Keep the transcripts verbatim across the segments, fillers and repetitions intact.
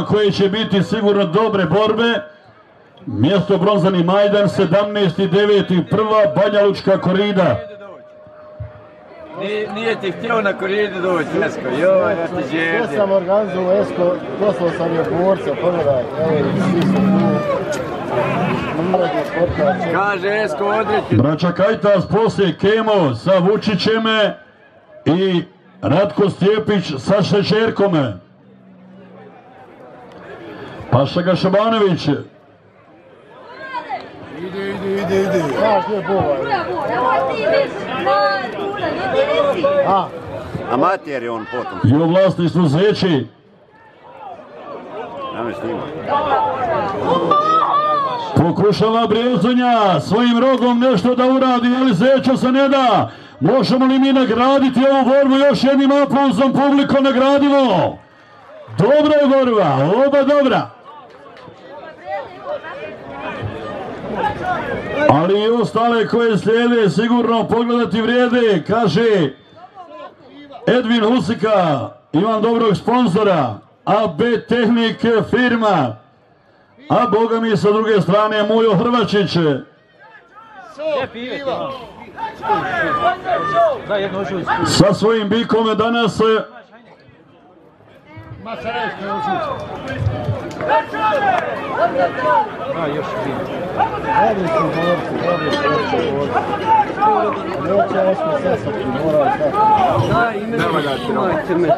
koje će biti sigurno dobre borbe. Mjesto bronzani Majdan, sedamnaest devet prva Banja Lučka Korida. Nije ti htio na Koridu doći, Esko, joj, ja ti želim. Ja sam organizovao Esko, poslao sam je govorca, pogledaj, evo, svi su tu. Kaže Esko, odreći. Braća Kajtas poslije Kemo sa Vučićem i Ratko Stjepić sa Šećerkom. Paša ga Šabanović. Ide, ide, ide, ide. Ja, gdje je Boga? A, amater je on potom. I u vlasništvu Zeći. Name snima. Pokušava Brijezonja svojim rogom nešto da uradi, ali Zećo se ne da. Možemo li mi nagraditi ovu borbu još jednim aplauzom, publiko nagradimo? Dobra je borba, oba dobra. Ali i ostale koje slijede sigurno pogledati vrijede, kaže Edvin Husika, imam dobrog sponzora, A B Tehnik firma, a boga mi sa druge strane Mujo Hrvačić. Sa svojim bikom danas a, još vidim. Dobri su borci, dobri su borci. Neće Esko sesati, mora ostati. Da, imajte me.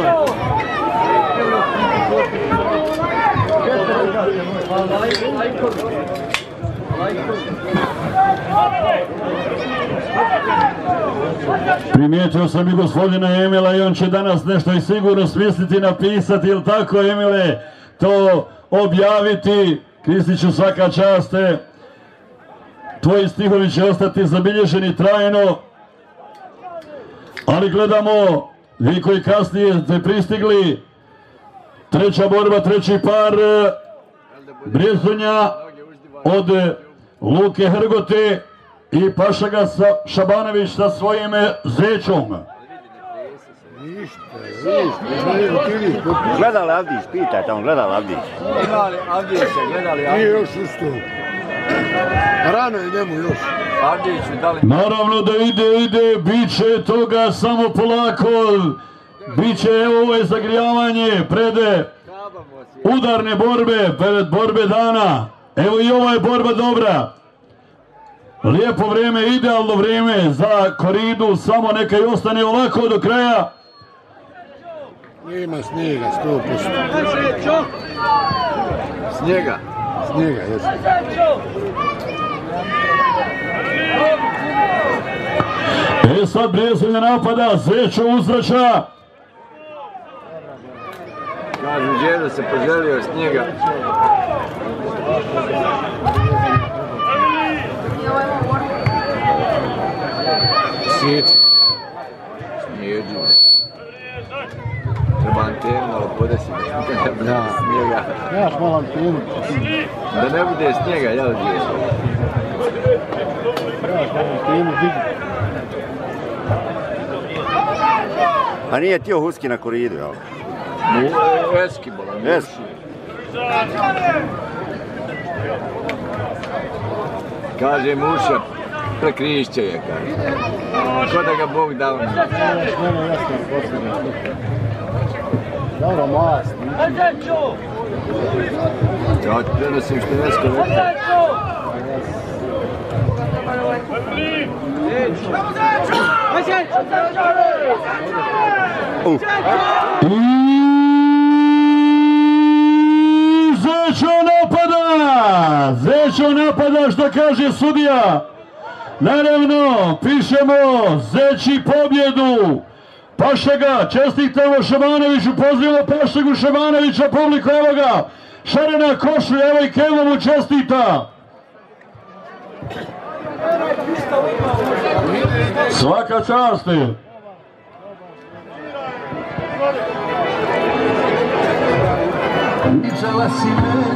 Primijetio sam i gospodina Emila i on će danas nešto i sigurno smisliti, napisati, ili tako Emile, to objaviti. Kristiću, svaka čast, tvoji stihovi će ostati zabilježeni trajno, ali gledamo, vi koji kasnije ste pristigli, treća borba, treći par, Brijezonja od Luke Hrgote i Pašaga Šabanović sa svojim Zećom. Gleda li Avdić, pitaj tamo, gleda li Avdić? Gledali Avdić, gledali Avdić. Nije još usto. Rano je njemu još. Avdiću, da li... Naravno da ide, ide, bit će toga samo polako. Biće, evo, ovo je zagrijavanje pred udarne borbe, pred borbe dana. Evo i ova je borba dobra. Lijepo vrijeme, idealno vrijeme za Koridu, samo neka i ostane ovako do kraja. Ima snijega, sto posto. Snijega? Snijega, jesu. E sad Brijezonja napada, Zećo uzvraća. Kažu, djedo se poželio snijega. Sjeti. Snijeđu. Treba antenu malo podesiti. Da. Snijega. Nemaš malo antenu. Da ne bude snijega, jel djedo? Nemaš malo antenu, digni. Pa nije tio Huski na Koridu, jel? Eski bolan. Eski. Kaže Muša, prekrišće je, kaže. Ko da ga Bog dao. Nemaš mene jasno posljednje. Dobro, mast. Ja ti prenosim što je Esko rekao. Zećo napada! Zećo napada, što kaže sudija. Naravno, pišemo Zeći pobjedu. Pašaga, čestitamo Šabanoviću, pozivamo Pašagu Šabanovića, publiku, evo ga. Šarena košulja, evo i Kevo mu čestita. Svaka čast. Viđala si me